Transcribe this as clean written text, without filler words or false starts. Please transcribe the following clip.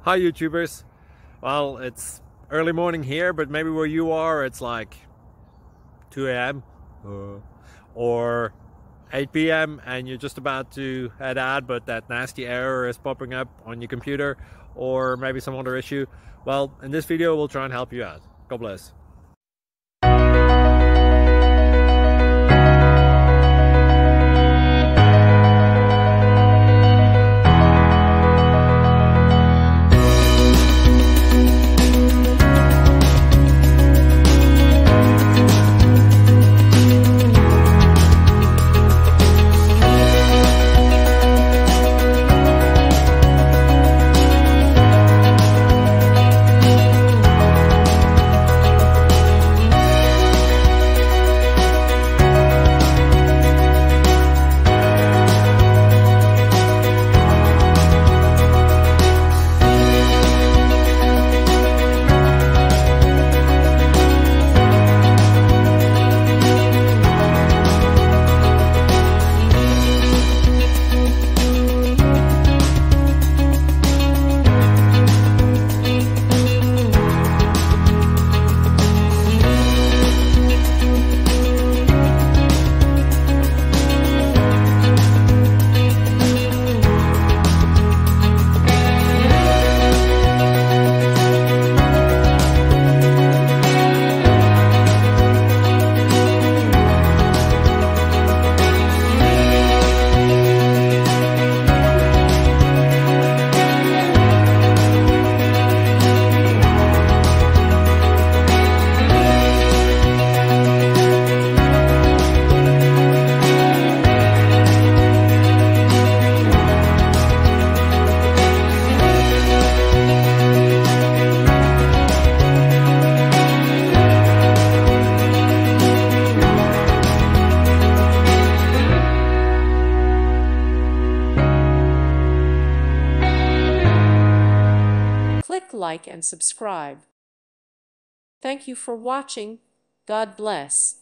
Hi YouTubers. Well, it's early morning here, but maybe where you are it's like 2 a.m. or 8 p.m. and you're just about to head out, but that nasty error is popping up on your computer, or maybe some other issue. Well, in this video we'll try and help you out. God bless. Click like and subscribe. Thank you for watching. God bless.